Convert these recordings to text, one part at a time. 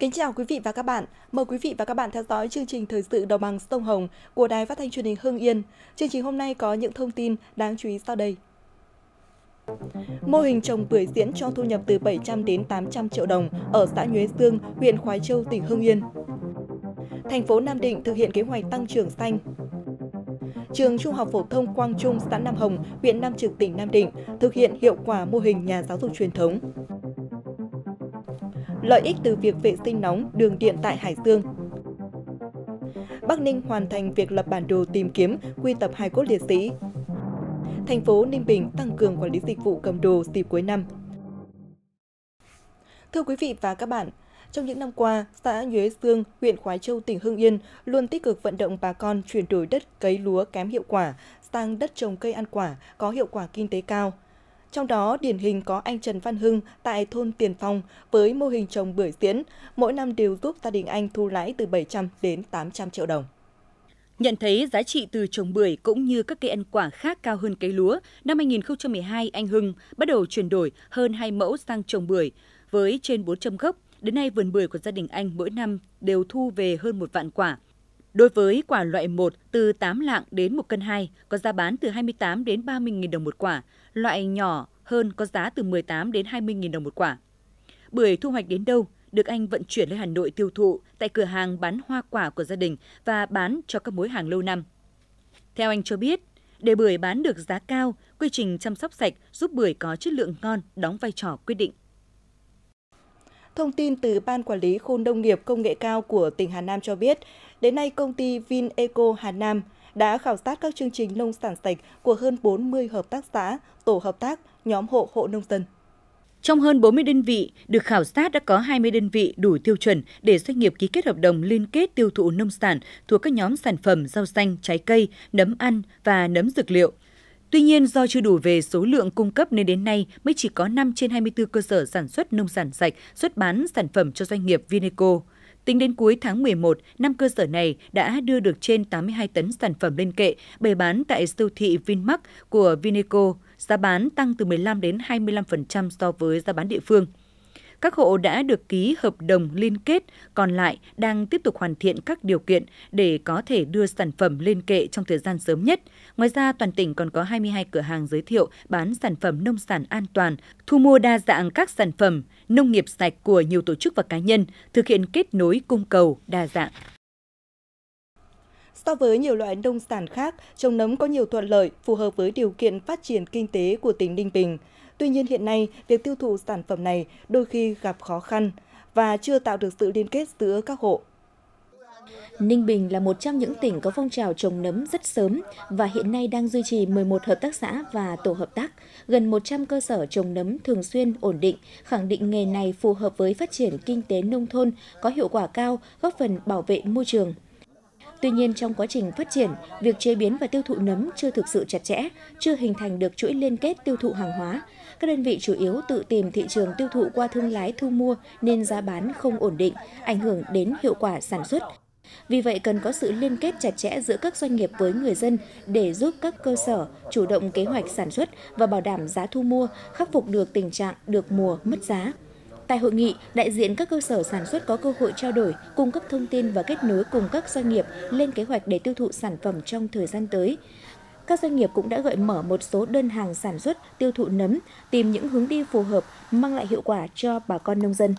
Kính chào quý vị và các bạn. Mời quý vị và các bạn theo dõi chương trình Thời sự Đồng bằng Sông Hồng của Đài Phát thanh Truyền hình Hưng Yên. Chương trình hôm nay có những thông tin đáng chú ý sau đây. Mô hình trồng bưởi diễn cho thu nhập từ 700 đến 800 triệu đồng ở xã Nhuế Dương, huyện Khoái Châu, tỉnh Hưng Yên. Thành phố Nam Định thực hiện kế hoạch tăng trưởng xanh. Trường Trung học phổ thông Quang Trung, xã Nam Hồng, huyện Nam Trực, tỉnh Nam Định thực hiện hiệu quả mô hình nhà giáo dục truyền thống. Lợi ích từ việc vệ sinh nóng đường điện tại Hải Dương. Bắc Ninh hoàn thành việc lập bản đồ tìm kiếm quy tập hài cốt liệt sĩ. Thành phố Ninh Bình tăng cường quản lý dịch vụ cầm đồ dịp cuối năm. Thưa quý vị và các bạn, trong những năm qua, xã Nhuế Dương, huyện Khoái Châu, tỉnh Hưng Yên luôn tích cực vận động bà con chuyển đổi đất cấy lúa kém hiệu quả sang đất trồng cây ăn quả có hiệu quả kinh tế cao. Trong đó, điển hình có anh Trần Văn Hưng tại thôn Tiền Phong với mô hình trồng bưởi diễn, mỗi năm đều giúp gia đình anh thu lãi từ 700 đến 800 triệu đồng. Nhận thấy giá trị từ trồng bưởi cũng như các cây ăn quả khác cao hơn cấy lúa, năm 2012 anh Hưng bắt đầu chuyển đổi hơn 2 mẫu sang trồng bưởi với trên 400 gốc. Đến nay, vườn bưởi của gia đình anh mỗi năm đều thu về hơn 1 vạn quả. Đối với quả loại 1 từ 8 lạng đến 1 cân 2, có giá bán từ 28 đến 30.000 đồng một quả, loại nhỏ hơn có giá từ 18 đến 20.000 đồng một quả. Bưởi thu hoạch đến đâu, được anh vận chuyển lên Hà Nội tiêu thụ tại cửa hàng bán hoa quả của gia đình và bán cho các mối hàng lâu năm. Theo anh cho biết, để bưởi bán được giá cao, quy trình chăm sóc sạch giúp bưởi có chất lượng ngon đóng vai trò quyết định. Thông tin từ Ban Quản lý Khu Nông nghiệp Công nghệ cao của tỉnh Hà Nam cho biết, đến nay công ty Vineco Hà Nam đã khảo sát các chương trình nông sản sạch của hơn 40 hợp tác xã, tổ hợp tác, nhóm hộ nông dân. Trong hơn 40 đơn vị được khảo sát đã có 20 đơn vị đủ tiêu chuẩn để doanh nghiệp ký kết hợp đồng liên kết tiêu thụ nông sản thuộc các nhóm sản phẩm rau xanh, trái cây, nấm ăn và nấm dược liệu. Tuy nhiên, do chưa đủ về số lượng cung cấp nên đến nay mới chỉ có 5 trên 24 cơ sở sản xuất nông sản sạch xuất bán sản phẩm cho doanh nghiệp Vineco. Tính đến cuối tháng 11, 5 cơ sở này đã đưa được trên 82 tấn sản phẩm lên kệ, bày bán tại siêu thị Vinmart của Vineco, giá bán tăng từ 15 đến 25% so với giá bán địa phương. Các hộ đã được ký hợp đồng liên kết, còn lại đang tiếp tục hoàn thiện các điều kiện để có thể đưa sản phẩm lên kệ trong thời gian sớm nhất. Ngoài ra, toàn tỉnh còn có 22 cửa hàng giới thiệu bán sản phẩm nông sản an toàn, thu mua đa dạng các sản phẩm nông nghiệp sạch của nhiều tổ chức và cá nhân, thực hiện kết nối cung cầu đa dạng. So với nhiều loại nông sản khác, trồng nấm có nhiều thuận lợi, phù hợp với điều kiện phát triển kinh tế của tỉnh Ninh Bình. Tuy nhiên hiện nay, việc tiêu thụ sản phẩm này đôi khi gặp khó khăn và chưa tạo được sự liên kết giữa các hộ. Ninh Bình là một trong những tỉnh có phong trào trồng nấm rất sớm và hiện nay đang duy trì 11 hợp tác xã và tổ hợp tác, gần 100 cơ sở trồng nấm thường xuyên ổn định, khẳng định nghề này phù hợp với phát triển kinh tế nông thôn, có hiệu quả cao, góp phần bảo vệ môi trường. Tuy nhiên, trong quá trình phát triển, việc chế biến và tiêu thụ nấm chưa thực sự chặt chẽ, chưa hình thành được chuỗi liên kết tiêu thụ hàng hóa. Các đơn vị chủ yếu tự tìm thị trường tiêu thụ qua thương lái thu mua nên giá bán không ổn định, ảnh hưởng đến hiệu quả sản xuất. Vì vậy, cần có sự liên kết chặt chẽ giữa các doanh nghiệp với người dân để giúp các cơ sở chủ động kế hoạch sản xuất và bảo đảm giá thu mua, khắc phục được tình trạng được mùa mất giá. Tại hội nghị, đại diện các cơ sở sản xuất có cơ hội trao đổi, cung cấp thông tin và kết nối cùng các doanh nghiệp lên kế hoạch để tiêu thụ sản phẩm trong thời gian tới. Các doanh nghiệp cũng đã gợi mở một số đơn hàng sản xuất, tiêu thụ nấm, tìm những hướng đi phù hợp, mang lại hiệu quả cho bà con nông dân.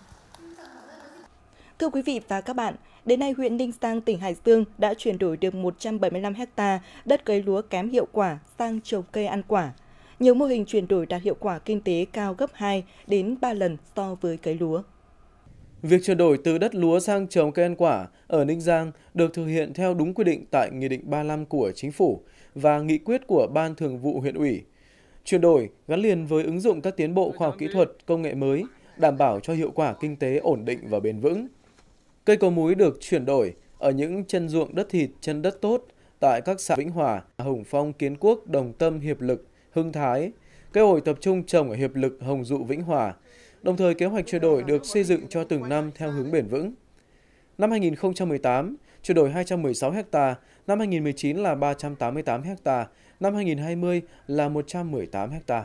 Thưa quý vị và các bạn, đến nay huyện Ninh Giang, tỉnh Hải Dương đã chuyển đổi được 175 ha đất cấy lúa kém hiệu quả sang trồng cây ăn quả. Nhiều mô hình chuyển đổi đạt hiệu quả kinh tế cao gấp 2 đến 3 lần so với cấy lúa. Việc chuyển đổi từ đất lúa sang trồng cây ăn quả ở Ninh Giang được thực hiện theo đúng quy định tại Nghị định 35 của Chính phủ và nghị quyết của Ban Thường vụ huyện ủy. Chuyển đổi gắn liền với ứng dụng các tiến bộ khoa học kỹ thuật, công nghệ mới, đảm bảo cho hiệu quả kinh tế ổn định và bền vững. Cây có múi được chuyển đổi ở những chân ruộng đất thịt, chân đất tốt tại các xã Vĩnh Hòa, Hồng Phong, Kiến Quốc, Đồng Tâm, Hiệp Lực, Hưng Thái. Cây ổi tập trung trồng ở Hiệp Lực, Hồng Dụ, Vĩnh Hòa. Đồng thời, kế hoạch chuyển đổi được xây dựng cho từng năm theo hướng bền vững. Năm 2018, chuyển đổi 216 ha, năm 2019 là 388 ha, năm 2020 là 118 ha.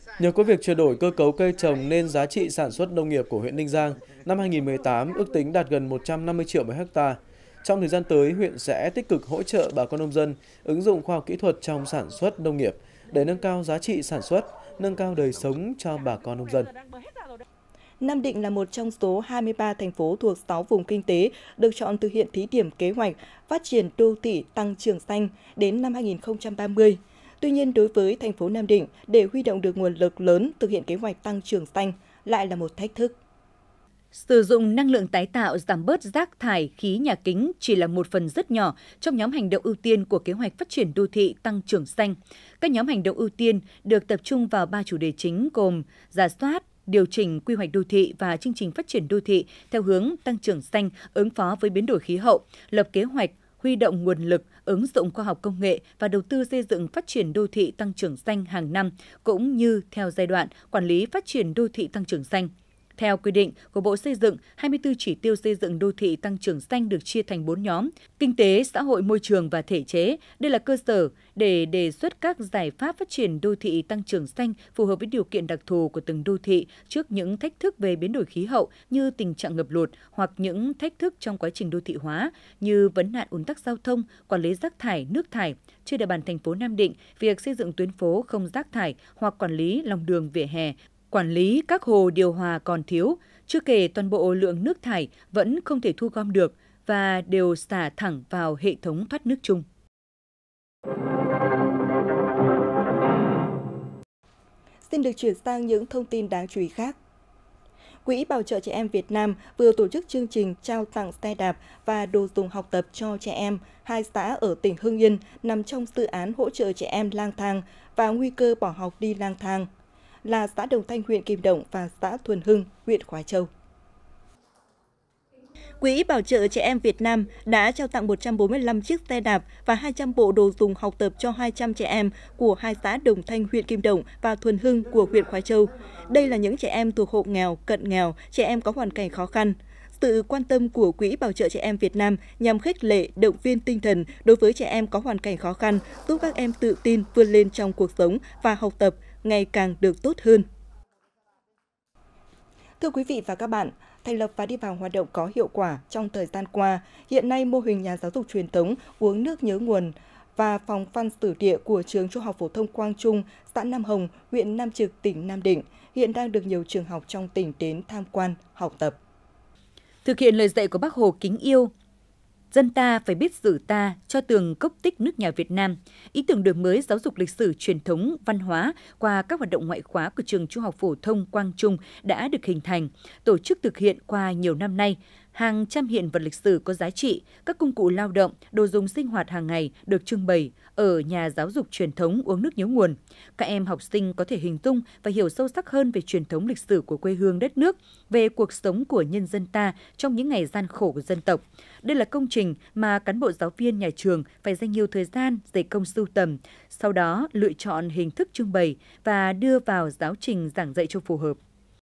Nhờ có việc chuyển đổi cơ cấu cây trồng nên giá trị sản xuất nông nghiệp của huyện Ninh Giang năm 2018 ước tính đạt gần 150 triệu một hectare. Trong thời gian tới, huyện sẽ tích cực hỗ trợ bà con nông dân ứng dụng khoa học kỹ thuật trong sản xuất nông nghiệp để nâng cao giá trị sản xuất, nâng cao đời sống cho bà con nông dân. Nam Định là một trong số 23 thành phố thuộc 6 vùng kinh tế được chọn thực hiện thí điểm kế hoạch phát triển đô thị tăng trưởng xanh đến năm 2030. Tuy nhiên, đối với thành phố Nam Định, để huy động được nguồn lực lớn thực hiện kế hoạch tăng trưởng xanh lại là một thách thức. Sử dụng năng lượng tái tạo, giảm bớt rác thải khí nhà kính chỉ là một phần rất nhỏ trong nhóm hành động ưu tiên của kế hoạch phát triển đô thị tăng trưởng xanh. Các nhóm hành động ưu tiên được tập trung vào 3 chủ đề chính gồm rà soát, điều chỉnh quy hoạch đô thị và chương trình phát triển đô thị theo hướng tăng trưởng xanh, ứng phó với biến đổi khí hậu, lập kế hoạch, huy động nguồn lực, ứng dụng khoa học công nghệ và đầu tư xây dựng phát triển đô thị tăng trưởng xanh hàng năm, cũng như theo giai đoạn quản lý phát triển đô thị tăng trưởng xanh. Theo quy định của Bộ Xây dựng, 24 chỉ tiêu xây dựng đô thị tăng trưởng xanh được chia thành 4 nhóm: kinh tế, xã hội, môi trường và thể chế. Đây là cơ sở để đề xuất các giải pháp phát triển đô thị tăng trưởng xanh phù hợp với điều kiện đặc thù của từng đô thị trước những thách thức về biến đổi khí hậu như tình trạng ngập lụt hoặc những thách thức trong quá trình đô thị hóa như vấn nạn ùn tắc giao thông, quản lý rác thải, nước thải. Trên địa bàn thành phố Nam Định, việc xây dựng tuyến phố không rác thải hoặc quản lý lòng đường vỉa hè, quản lý các hồ điều hòa còn thiếu, chưa kể toàn bộ lượng nước thải vẫn không thể thu gom được và đều xả thẳng vào hệ thống thoát nước chung. Xin được chuyển sang những thông tin đáng chú ý khác. Quỹ Bảo trợ Trẻ Em Việt Nam vừa tổ chức chương trình trao tặng xe đạp và đồ dùng học tập cho trẻ em 2 xã ở tỉnh Hưng Yên nằm trong dự án hỗ trợ trẻ em lang thang và nguy cơ bỏ học đi lang thang, là xã Đồng Thanh huyện Kim Động và xã Thuần Hưng huyện Khoái Châu. Quỹ Bảo trợ Trẻ Em Việt Nam đã trao tặng 145 chiếc xe đạp và 200 bộ đồ dùng học tập cho 200 trẻ em của 2 xã Đồng Thanh huyện Kim Động và Thuần Hưng của huyện Khoái Châu. Đây là những trẻ em thuộc hộ nghèo, cận nghèo, trẻ em có hoàn cảnh khó khăn. Sự quan tâm của Quỹ Bảo trợ Trẻ Em Việt Nam nhằm khích lệ, động viên tinh thần đối với trẻ em có hoàn cảnh khó khăn, giúp các em tự tin vươn lên trong cuộc sống và học tập ngày càng được tốt hơn. Thưa quý vị và các bạn, thành lập và đi vào hoạt động có hiệu quả trong thời gian qua, hiện nay mô hình nhà giáo dục truyền thống uống nước nhớ nguồn và phòng văn sử địa của trường Trung học phổ thông Quang Trung, xã Nam Hồng, huyện Nam Trực, tỉnh Nam Định hiện đang được nhiều trường học trong tỉnh đến tham quan, học tập. Thực hiện lời dạy của Bác Hồ kính yêu, dân ta phải biết sử ta cho tường cốc tích nước nhà Việt Nam. Ý tưởng đổi mới giáo dục lịch sử truyền thống văn hóa qua các hoạt động ngoại khóa của trường Trung học phổ thông Quang Trung đã được hình thành, tổ chức thực hiện qua nhiều năm nay. Hàng trăm hiện vật lịch sử có giá trị, các công cụ lao động, đồ dùng sinh hoạt hàng ngày được trưng bày ở nhà giáo dục truyền thống uống nước nhớ nguồn. Các em học sinh có thể hình dung và hiểu sâu sắc hơn về truyền thống lịch sử của quê hương đất nước, về cuộc sống của nhân dân ta trong những ngày gian khổ của dân tộc. Đây là công trình mà cán bộ giáo viên nhà trường phải dành nhiều thời gian dày công sưu tầm, sau đó lựa chọn hình thức trưng bày và đưa vào giáo trình giảng dạy cho phù hợp.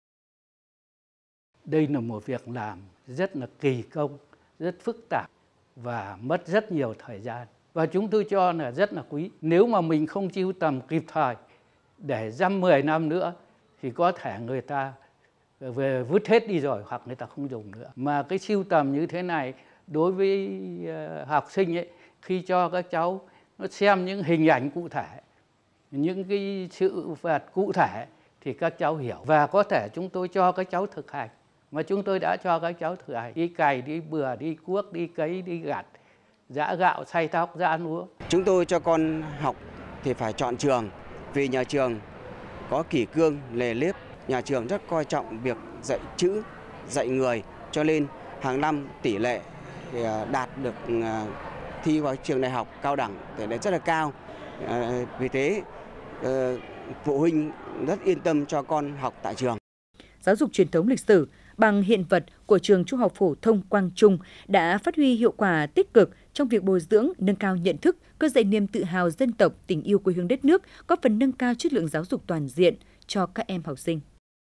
Đây là một việc làm rất là kỳ công, rất phức tạp và mất rất nhiều thời gian. Và chúng tôi cho là rất là quý. Nếu mà mình không sưu tầm kịp thời để dăm 10 năm nữa thì có thể người ta về vứt hết đi rồi hoặc người ta không dùng nữa. Mà cái sưu tầm như thế này đối với học sinh ấy, khi cho các cháu nó xem những hình ảnh cụ thể, những cái sự vật cụ thể thì các cháu hiểu. Và có thể chúng tôi cho các cháu thực hành. Mà chúng tôi đã cho các cháu thực hành, đi cày, đi bừa, đi cuốc, đi cấy, đi gặt, giã gạo, xay tóc, giã lúa. Chúng tôi cho con học thì phải chọn trường, vì nhà trường có kỷ cương, lề lếp. Nhà trường rất coi trọng việc dạy chữ, dạy người, cho nên hàng năm tỷ lệ đạt được thi vào trường đại học cao đẳng tỷ lệ rất là cao. Vì thế phụ huynh rất yên tâm cho con học tại trường. Giáo dục truyền thống lịch sử bằng hiện vật của trường Trung học phổ thông Quang Trung đã phát huy hiệu quả tích cực trong việc bồi dưỡng, nâng cao nhận thức, khơi dậy niềm tự hào dân tộc, tình yêu quê hương đất nước, góp phần nâng cao chất lượng giáo dục toàn diện cho các em học sinh.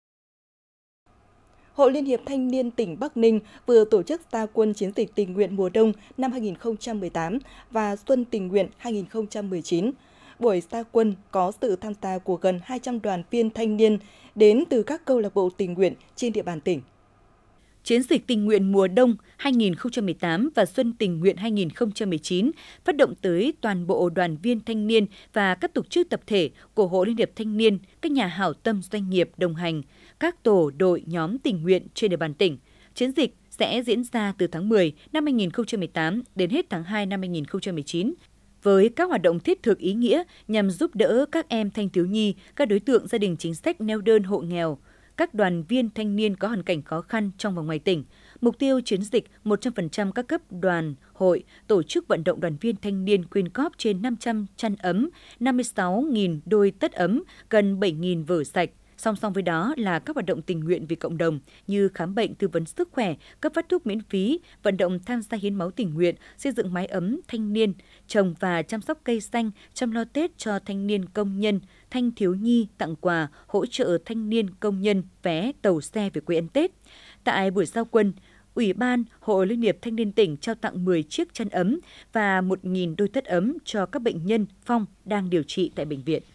Hội Liên hiệp Thanh niên tỉnh Bắc Ninh vừa tổ chức ra quân chiến dịch tình nguyện mùa đông năm 2018 và xuân tình nguyện 2019. buổi ra quân có sự tham gia của gần 200 đoàn viên thanh niên đến từ các câu lạc bộ tình nguyện trên địa bàn tỉnh. Chiến dịch tình nguyện mùa đông 2018 và xuân tình nguyện 2019 phát động tới toàn bộ đoàn viên thanh niên và các tổ chức tập thể của Hội Liên hiệp Thanh niên, các nhà hảo tâm doanh nghiệp đồng hành, các tổ đội nhóm tình nguyện trên địa bàn tỉnh. Chiến dịch sẽ diễn ra từ tháng 10 năm 2018 đến hết tháng 2 năm 2019. Với các hoạt động thiết thực ý nghĩa nhằm giúp đỡ các em thanh thiếu nhi, các đối tượng gia đình chính sách neo đơn hộ nghèo, các đoàn viên thanh niên có hoàn cảnh khó khăn trong và ngoài tỉnh. Mục tiêu chiến dịch 100% các cấp đoàn, hội, tổ chức vận động đoàn viên thanh niên quyên góp trên 500 chăn ấm, 56.000 đôi tất ấm, gần 7.000 vở sạch. Song song với đó là các hoạt động tình nguyện vì cộng đồng như khám bệnh, tư vấn sức khỏe, cấp phát thuốc miễn phí, vận động tham gia hiến máu tình nguyện, xây dựng mái ấm thanh niên, trồng và chăm sóc cây xanh, chăm lo Tết cho thanh niên công nhân, thanh thiếu nhi, tặng quà, hỗ trợ thanh niên công nhân vé tàu xe về quê ăn Tết. Tại buổi giao quân, Ủy ban Hội Liên hiệp Thanh niên tỉnh trao tặng 10 chiếc chăn ấm và 1.000 đôi tất ấm cho các bệnh nhân phong đang điều trị tại bệnh viện.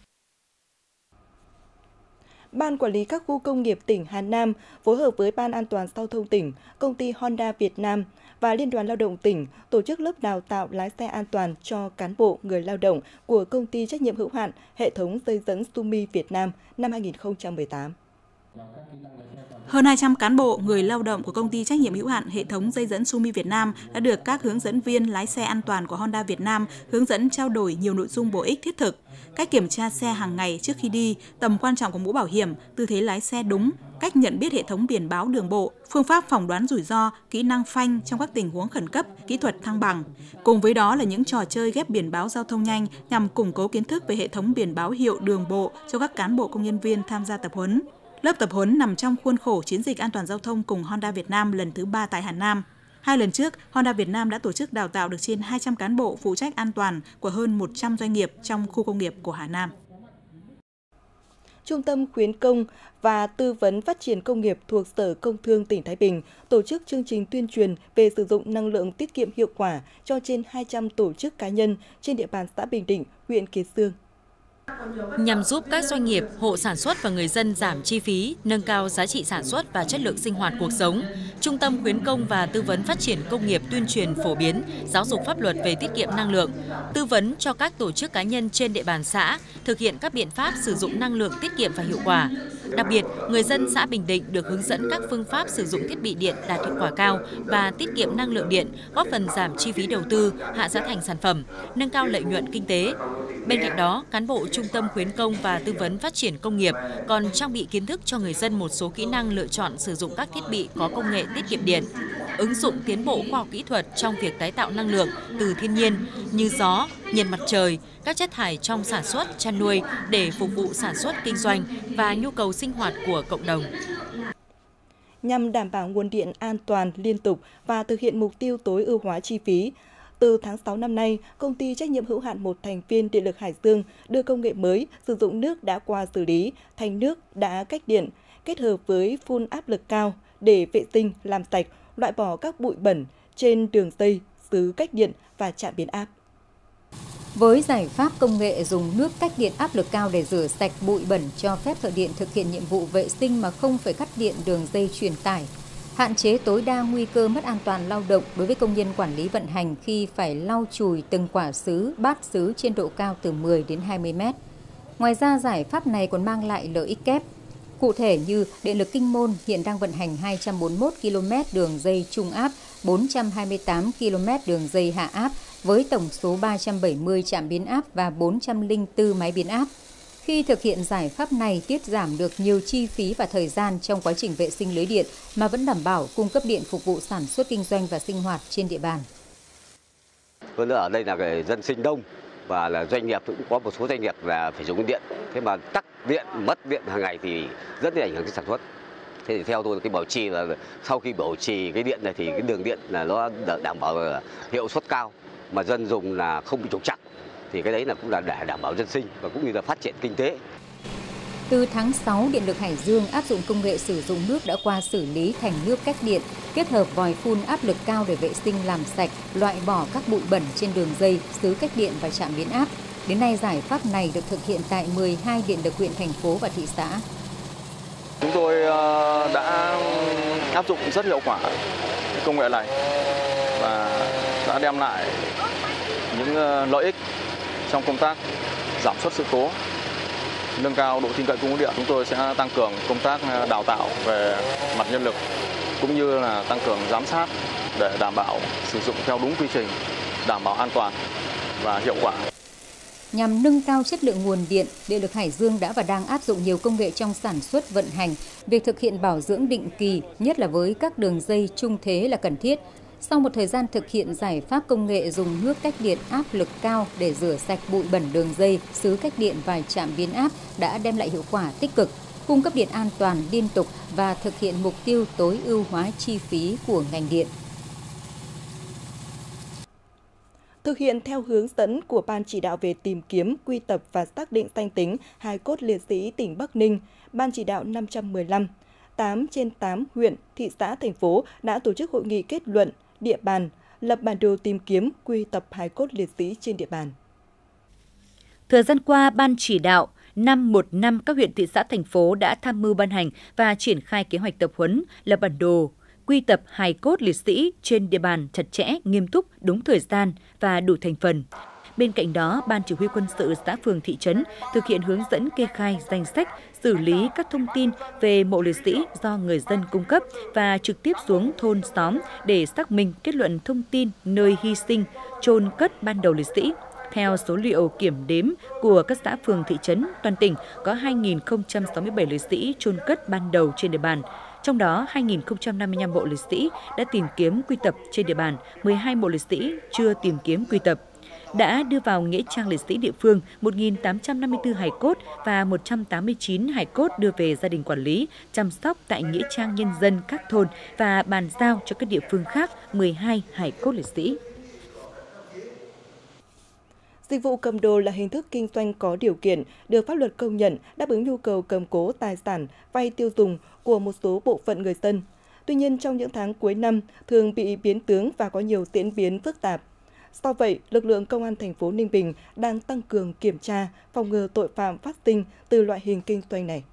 Ban Quản lý các khu công nghiệp tỉnh Hà Nam phối hợp với Ban An toàn giao thông tỉnh, Công ty Honda Việt Nam và Liên đoàn Lao động tỉnh tổ chức lớp đào tạo lái xe an toàn cho cán bộ người lao động của Công ty trách nhiệm hữu hạn Hệ thống dây dẫn Sumi Việt Nam năm 2018. Hơn 200 cán bộ, người lao động của Công ty trách nhiệm hữu hạn Hệ thống dây dẫn Sumi Việt Nam đã được các hướng dẫn viên lái xe an toàn của Honda Việt Nam hướng dẫn trao đổi nhiều nội dung bổ ích thiết thực, cách kiểm tra xe hàng ngày trước khi đi, tầm quan trọng của mũ bảo hiểm, tư thế lái xe đúng, cách nhận biết hệ thống biển báo đường bộ, phương pháp phỏng đoán rủi ro, kỹ năng phanh trong các tình huống khẩn cấp, kỹ thuật thăng bằng. Cùng với đó là những trò chơi ghép biển báo giao thông nhanh nhằm củng cố kiến thức về hệ thống biển báo hiệu đường bộ cho các cán bộ công nhân viên tham gia tập huấn. Lớp tập huấn nằm trong khuôn khổ chiến dịch an toàn giao thông cùng Honda Việt Nam lần thứ 3 tại Hà Nam. 2 lần trước, Honda Việt Nam đã tổ chức đào tạo được trên 200 cán bộ phụ trách an toàn của hơn 100 doanh nghiệp trong khu công nghiệp của Hà Nam. Trung tâm khuyến công và tư vấn phát triển công nghiệp thuộc Sở Công Thương tỉnh Thái Bình tổ chức chương trình tuyên truyền về sử dụng năng lượng tiết kiệm hiệu quả cho trên 200 tổ chức cá nhân trên địa bàn xã Bình Định, huyện Kiến Xương. Nhằm giúp các doanh nghiệp, hộ sản xuất và người dân giảm chi phí, nâng cao giá trị sản xuất và chất lượng sinh hoạt cuộc sống, Trung tâm khuyến công và tư vấn phát triển công nghiệp tuyên truyền phổ biến, giáo dục pháp luật về tiết kiệm năng lượng, tư vấn cho các tổ chức cá nhân trên địa bàn xã thực hiện các biện pháp sử dụng năng lượng tiết kiệm và hiệu quả. Đặc biệt, người dân xã Bình Định được hướng dẫn các phương pháp sử dụng thiết bị điện đạt hiệu quả cao và tiết kiệm năng lượng điện, góp phần giảm chi phí đầu tư, hạ giá thành sản phẩm, nâng cao lợi nhuận kinh tế. Bên cạnh đó, cán bộ Trung tâm khuyến công và tư vấn phát triển công nghiệp còn trang bị kiến thức cho người dân một số kỹ năng lựa chọn sử dụng các thiết bị có công nghệ tiết kiệm điện, ứng dụng tiến bộ khoa học kỹ thuật trong việc tái tạo năng lượng từ thiên nhiên như gió, nhiệt mặt trời, các chất thải trong sản xuất, chăn nuôi để phục vụ sản xuất kinh doanh và nhu cầu sinh hoạt của cộng đồng. Nhằm đảm bảo nguồn điện an toàn, liên tục và thực hiện mục tiêu tối ưu hóa chi phí, từ tháng 6 năm nay, Công ty trách nhiệm hữu hạn một thành viên Điện lực Hải Dương đưa công nghệ mới sử dụng nước đã qua xử lý thành nước đã cách điện, kết hợp với phun áp lực cao để vệ sinh, làm sạch, loại bỏ các bụi bẩn trên đường dây, xứ cách điện và trạm biến áp. Với giải pháp công nghệ dùng nước cách điện áp lực cao để rửa sạch bụi bẩn cho phép thợ điện thực hiện nhiệm vụ vệ sinh mà không phải cắt điện đường dây truyền tải, hạn chế tối đa nguy cơ mất an toàn lao động đối với công nhân quản lý vận hành khi phải lau chùi từng quả sứ, bát sứ trên độ cao từ 10 đến 20 mét. Ngoài ra, giải pháp này còn mang lại lợi ích kép. Cụ thể như Điện lực Kinh Môn hiện đang vận hành 241 km đường dây trung áp, 428 km đường dây hạ áp với tổng số 370 trạm biến áp và 404 máy biến áp. Khi thực hiện giải pháp này, tiết giảm được nhiều chi phí và thời gian trong quá trình vệ sinh lưới điện mà vẫn đảm bảo cung cấp điện phục vụ sản xuất kinh doanh và sinh hoạt trên địa bàn. Hơn nữa ở đây là cái dân sinh đông và là doanh nghiệp cũng có một số doanh nghiệp là phải dùng điện. Thế mà tắt điện, mất điện hàng ngày thì rất là ảnh hưởng đến sản xuất. Thế thì theo tôi cái bảo trì là sau khi bảo trì cái điện này thì cái đường điện là nó đảm bảo hiệu suất cao mà dân dùng là không bị trục trặc. Thì cái đấy là cũng là để đảm bảo dân sinh và cũng như là phát triển kinh tế. Từ tháng 6, Điện lực Hải Dương áp dụng công nghệ sử dụng nước đã qua xử lý thành nước cách điện, kết hợp vòi phun áp lực cao để vệ sinh làm sạch, loại bỏ các bụi bẩn trên đường dây, xứ cách điện và trạm biến áp. Đến nay, giải pháp này được thực hiện tại 12 điện lực huyện, thành phố và thị xã. Chúng tôi đã áp dụng rất hiệu quả công nghệ này và đã đem lại những lợi ích trong công tác giảm suất sự cố, nâng cao độ tin cậy cung ứng điện. Chúng tôi sẽ tăng cường công tác đào tạo về mặt nhân lực cũng như là tăng cường giám sát để đảm bảo sử dụng theo đúng quy trình, đảm bảo an toàn và hiệu quả. Nhằm nâng cao chất lượng nguồn điện, Điện lực Hải Dương đã và đang áp dụng nhiều công nghệ trong sản xuất vận hành. Việc thực hiện bảo dưỡng định kỳ, nhất là với các đường dây trung thế là cần thiết. Sau một thời gian thực hiện giải pháp công nghệ dùng nước cách điện áp lực cao để rửa sạch bụi bẩn đường dây, xứ cách điện và trạm biến áp đã đem lại hiệu quả tích cực, cung cấp điện an toàn, liên tục và thực hiện mục tiêu tối ưu hóa chi phí của ngành điện. Thực hiện theo hướng dẫn của Ban chỉ đạo về tìm kiếm, quy tập và xác định danh tính hài cốt liệt sĩ tỉnh Bắc Ninh, Ban chỉ đạo 515, 8 trên 8 huyện, thị xã, thành phố đã tổ chức hội nghị kết luận địa bàn, lập bản đồ tìm kiếm, quy tập hài cốt liệt sĩ trên địa bàn. Thời gian qua, Ban chỉ đạo 515 các huyện, thị xã, thành phố đã tham mưu ban hành và triển khai kế hoạch tập huấn, lập bản đồ, quy tập hài cốt liệt sĩ trên địa bàn chặt chẽ, nghiêm túc, đúng thời gian và đủ thành phần. Bên cạnh đó, Ban chỉ huy quân sự xã, phường, thị trấn thực hiện hướng dẫn kê khai danh sách, xử lý các thông tin về mộ liệt sĩ do người dân cung cấp và trực tiếp xuống thôn xóm để xác minh, kết luận thông tin nơi hy sinh, chôn cất ban đầu liệt sĩ. Theo số liệu kiểm đếm của các xã, phường, thị trấn, toàn tỉnh có 2.067 liệt sĩ chôn cất ban đầu trên địa bàn. Trong đó, 2.055 mộ liệt sĩ đã tìm kiếm quy tập trên địa bàn, 12 mộ liệt sĩ chưa tìm kiếm quy tập. Đã đưa vào nghĩa trang liệt sĩ địa phương 1.854 hài cốt và 189 hài cốt đưa về gia đình quản lý, chăm sóc tại nghĩa trang nhân dân các thôn và bàn giao cho các địa phương khác 12 hài cốt liệt sĩ. Dịch vụ cầm đồ là hình thức kinh doanh có điều kiện, được pháp luật công nhận, đáp ứng nhu cầu cầm cố tài sản, vay tiêu dùng của một số bộ phận người dân. Tuy nhiên, trong những tháng cuối năm, thường bị biến tướng và có nhiều diễn biến phức tạp. Do vậy, lực lượng Công an thành phố Ninh Bình đang tăng cường kiểm tra, phòng ngừa tội phạm phát sinh từ loại hình kinh doanh này.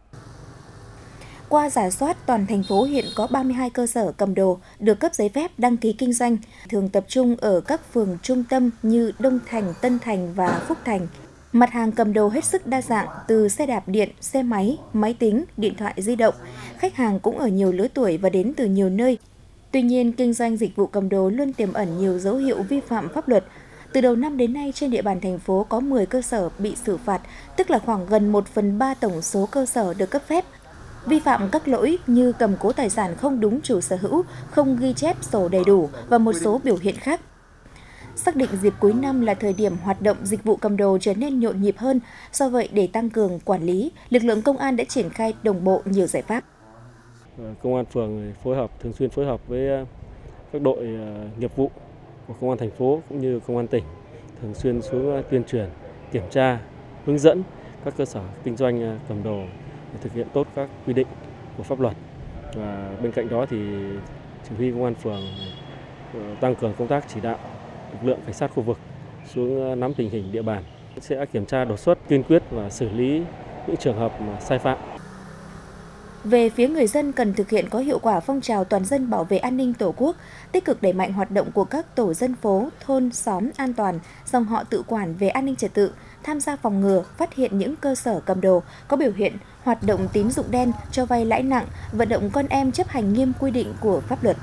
Qua rà soát, toàn thành phố hiện có 32 cơ sở cầm đồ được cấp giấy phép đăng ký kinh doanh, thường tập trung ở các phường trung tâm như Đông Thành, Tân Thành và Phúc Thành. Mặt hàng cầm đồ hết sức đa dạng, từ xe đạp điện, xe máy, máy tính, điện thoại di động. Khách hàng cũng ở nhiều lứa tuổi và đến từ nhiều nơi. Tuy nhiên, kinh doanh dịch vụ cầm đồ luôn tiềm ẩn nhiều dấu hiệu vi phạm pháp luật. Từ đầu năm đến nay, trên địa bàn thành phố có 10 cơ sở bị xử phạt, tức là khoảng gần 1/3 tổng số cơ sở được cấp phép. Vi phạm các lỗi như cầm cố tài sản không đúng chủ sở hữu, không ghi chép sổ đầy đủ và một số biểu hiện khác. Xác định dịp cuối năm là thời điểm hoạt động dịch vụ cầm đồ trở nên nhộn nhịp hơn. Do vậy, để tăng cường quản lý, lực lượng công an đã triển khai đồng bộ nhiều giải pháp. Công an phường thường xuyên phối hợp với các đội nghiệp vụ của Công an thành phố cũng như Công an tỉnh, thường xuyên xuống tuyên truyền, kiểm tra, hướng dẫn các cơ sở kinh doanh cầm đồ để thực hiện tốt các quy định của pháp luật. Và bên cạnh đó thì chỉ huy Công an phường tăng cường công tác chỉ đạo lực lượng cảnh sát khu vực xuống nắm tình hình địa bàn, sẽ kiểm tra đột xuất, kiên quyết và xử lý những trường hợp sai phạm. Về phía người dân, cần thực hiện có hiệu quả phong trào toàn dân bảo vệ an ninh Tổ quốc, tích cực đẩy mạnh hoạt động của các tổ dân phố, thôn, xóm an toàn, dòng họ tự quản về an ninh trật tự, tham gia phòng ngừa, phát hiện những cơ sở cầm đồ có biểu hiện hoạt động tín dụng đen, cho vay lãi nặng, vận động con em chấp hành nghiêm quy định của pháp luật.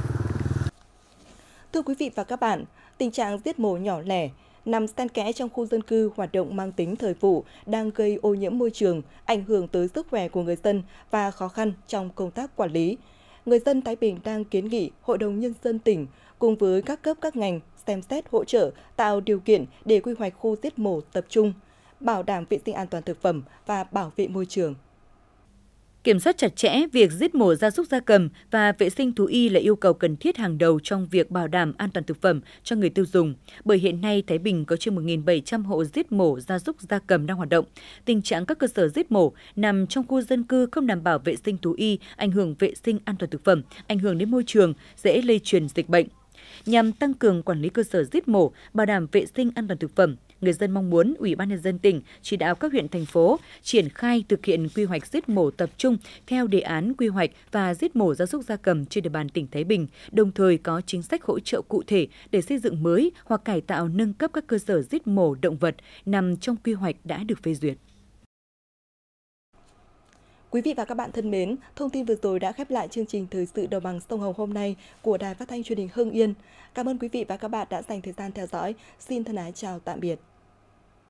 Thưa quý vị và các bạn, tình trạng giết mổ nhỏ lẻ nằm xen kẽ trong khu dân cư, hoạt động mang tính thời vụ đang gây ô nhiễm môi trường, ảnh hưởng tới sức khỏe của người dân và khó khăn trong công tác quản lý. Người dân Thái Bình đang kiến nghị Hội đồng Nhân dân tỉnh cùng với các cấp các ngành xem xét hỗ trợ, tạo điều kiện để quy hoạch khu giết mổ tập trung, bảo đảm vệ sinh an toàn thực phẩm và bảo vệ môi trường. Kiểm soát chặt chẽ việc giết mổ gia súc gia cầm và vệ sinh thú y là yêu cầu cần thiết hàng đầu trong việc bảo đảm an toàn thực phẩm cho người tiêu dùng. Bởi hiện nay, Thái Bình có trên 1.700 hộ giết mổ gia súc gia cầm đang hoạt động. Tình trạng các cơ sở giết mổ nằm trong khu dân cư không đảm bảo vệ sinh thú y, ảnh hưởng vệ sinh an toàn thực phẩm, ảnh hưởng đến môi trường, dễ lây truyền dịch bệnh. Nhằm tăng cường quản lý cơ sở giết mổ, bảo đảm vệ sinh an toàn thực phẩm, Người dân mong muốn Ủy ban Nhân dân tỉnh chỉ đạo các huyện, thành phố triển khai thực hiện quy hoạch giết mổ tập trung theo đề án quy hoạch và giết mổ gia súc gia cầm trên địa bàn tỉnh Thái Bình, đồng thời có chính sách hỗ trợ cụ thể để xây dựng mới hoặc cải tạo nâng cấp các cơ sở giết mổ động vật nằm trong quy hoạch đã được phê duyệt. Quý vị và các bạn thân mến, thông tin vừa rồi đã khép lại chương trình Thời sự Đồng bằng Sông Hồng hôm nay của Đài Phát thanh Truyền hình Hưng Yên. Cảm ơn quý vị và các bạn đã dành thời gian theo dõi. Xin thân ái chào tạm biệt.